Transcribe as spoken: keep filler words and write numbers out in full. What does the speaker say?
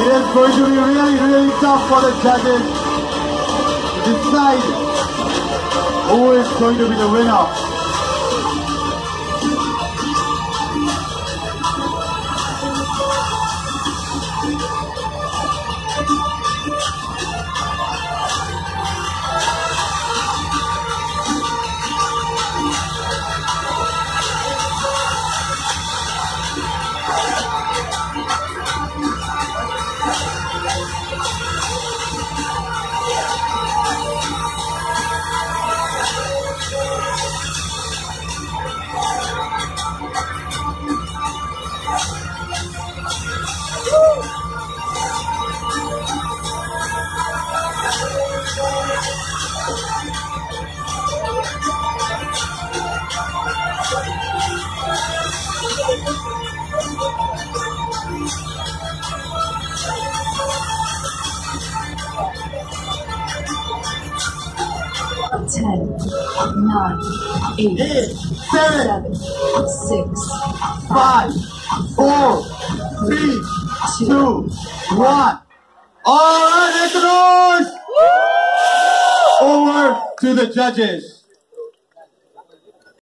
It is going to be really, really tough for the judges to decide who is going to be the winner. Ten, nine, eight, Eight, seven, seven, six, five, four, three, two, one. All right, Ecuador! Over to the judges.